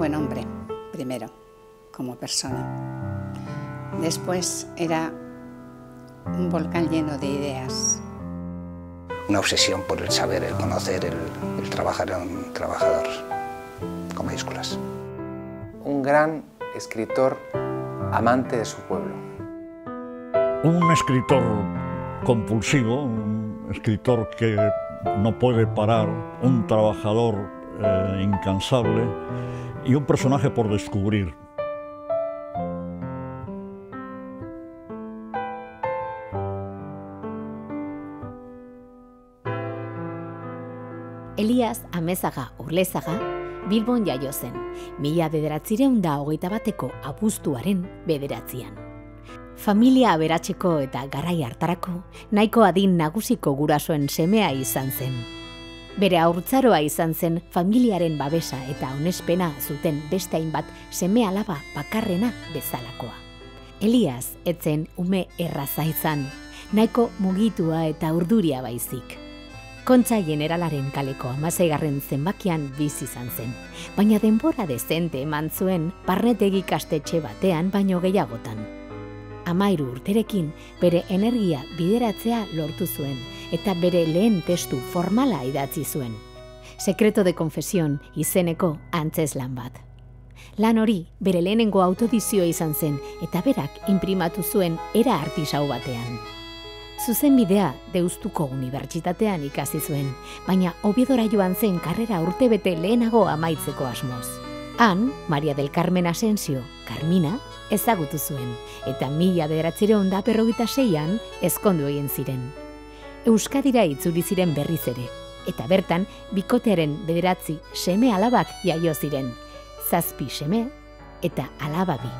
buen hombre, primero, como persona. Después era un volcán lleno de ideas. Una obsesión por el saber, el conocer, el trabajar, era un trabajador, con mayúsculas. Un gran escritor amante de su pueblo. Un escritor compulsivo, un escritor que no puede parar, un trabajador incansable y un personaje por descubrir. Elias Amezaga Urlezaga Bilbon jaio zen, 1921 abuztuaren 9. Familia aberatseko eta garai hartarako nahiko adin nagusiko gurasoen semea izan zen. Bere haurtzaroa izan zen familiaren babesa eta onespena zuten beste hainbat seme-alaba bakarrena bezalakoa. Elias ez zen ume erraza izan, nahiko mugitua eta urduria baizik. Kontza Generalaren kaleko 16. zenbakian bizi izan zen, baina denbora dezente eman zuen barnetegi ikastetxe batean baino gehiagotan. 13 urterekin bere energia bideratzea lortu zuen eta bere lehen testu formala idatzi zuen. Secreto de confesión izeneko antzezlan bat. Lan hori bere lehenengo autodizioa izan zen eta berak inprimatu zuen era artisau batean. Zuzenbidea Deustuko Unibertsitatean ikasi zuen, baina Oviedora joan zen karrera urtebete lehenago amaitzeko asmoz. Han, Maria del Carmen Asensio, Carmina, ezagutu zuen, eta 1956an ezkondu egin ziren. Euskadira itzuli ziren berriz ere, eta bertan bikotearen 9 seme-alabak jaio ziren, 7 seme eta alaba 2.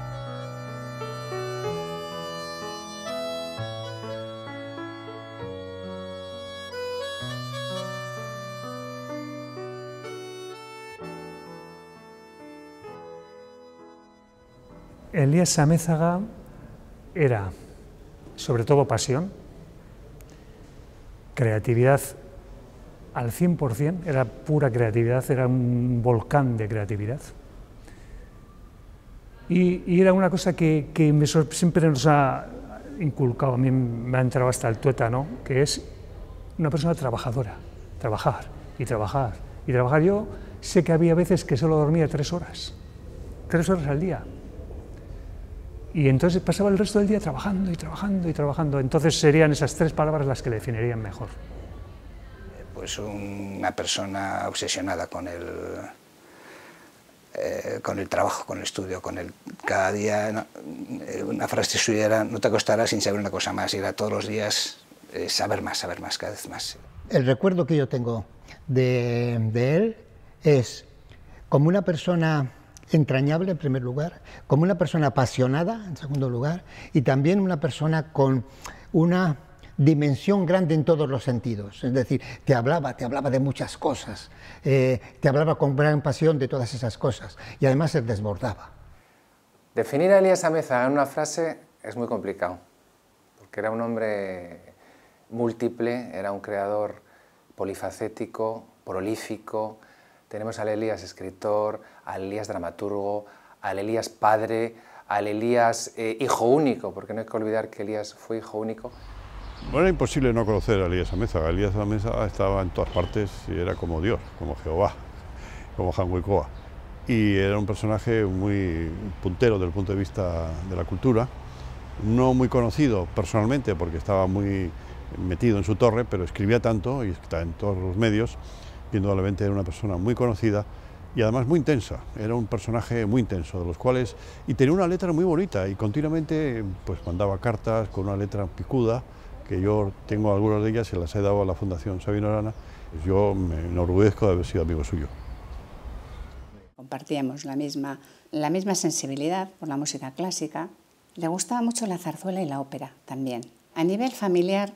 Elias Amezaga era, sobre todo, pasión, creatividad al 100%, era pura creatividad, era un volcán de creatividad. Y era una cosa que siempre nos ha inculcado, a mí me ha entrado hasta el tuétano, que es una persona trabajadora, trabajar y trabajar y trabajar. Yo sé que había veces que solo dormía 3 horas al día. Y entonces pasaba el resto del día trabajando y trabajando y trabajando. Entonces serían esas 3 palabras las que le definirían mejor. Pues una persona obsesionada con el trabajo, con el estudio, cada día. Una frase suya era: no te acostarás sin saber una cosa más, y era todos los días saber más, cada vez más. El recuerdo que yo tengo de él es como una persona entrañable en primer lugar, como una persona apasionada en segundo lugar, y también una persona con una dimensión grande en todos los sentidos. Es decir, te hablaba de muchas cosas, te hablaba con gran pasión de todas esas cosas, y además se desbordaba. Definir a Elias Amezaga en una frase es muy complicado, porque era un hombre múltiple, era un creador polifacético, prolífico. Tenemos al Elias escritor, al Elias dramaturgo, al Elias padre, al Elias hijo único, porque no hay que olvidar que Elias fue hijo único. Bueno, era imposible no conocer a Elias Amezaga. Elias Amezaga estaba en todas partes y era como Dios, como Jehová, como Janguicoa. Y era un personaje muy puntero desde el punto de vista de la cultura, no muy conocido personalmente porque estaba muy metido en su torre, pero escribía tanto y está en todos los medios. Indudablemente era una persona muy conocida y además muy intensa, era un personaje muy intenso, de los cuales, y tenía una letra muy bonita y continuamente pues mandaba cartas con una letra picuda, que yo tengo algunas de ellas y las he dado a la Fundación Sabino Arana. Yo me enorgullezco de haber sido amigo suyo. Compartíamos la misma sensibilidad por la música clásica. Le gustaba mucho la zarzuela y la ópera también. A nivel familiar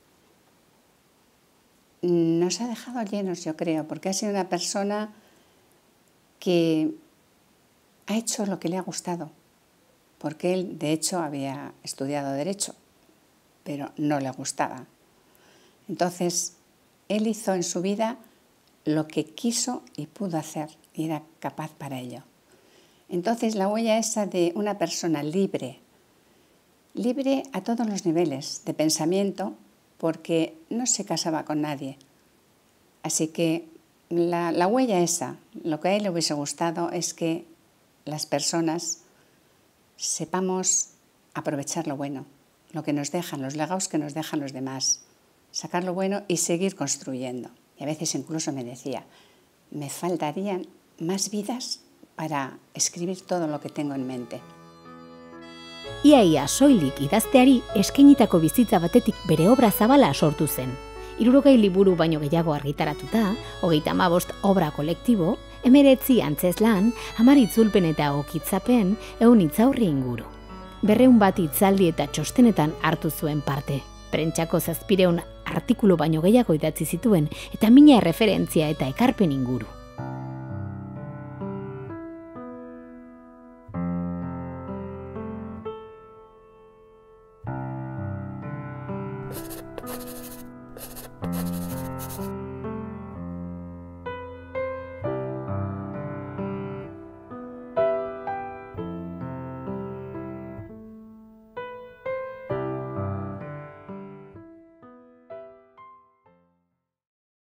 nos ha dejado llenos, yo creo, porque ha sido una persona que ha hecho lo que le ha gustado, porque él, de hecho, había estudiado Derecho, pero no le gustaba. Entonces, él hizo en su vida lo que quiso y pudo hacer, y era capaz para ello. Entonces la huella esa de una persona libre, libre a todos los niveles de pensamiento, porque no se casaba con nadie. Así que la huella esa, lo que a él le hubiese gustado es que las personas sepamos aprovechar lo bueno, lo que nos dejan, los legados que nos dejan los demás, sacar lo bueno y seguir construyendo. Y a veces incluso me decía, me faltarían más vidas para escribir todo lo que tengo en mente. Iaia soilik idazteari eskainitako bizitza batetik bere obra zabala sortu zen. 60 liburu baino gehiago argitaratuta, 35 obra kolektibo, 19 antzezlan, 10 itzulpen eta okitzapen, 100 hitzaurri inguru. 200 bat hitzaldi eta txostenetan hartu zuen parte. Prentsako 700 artikulu baino gehiago idatzi zituen eta 1000 erreferentzia eta ekarpen inguru.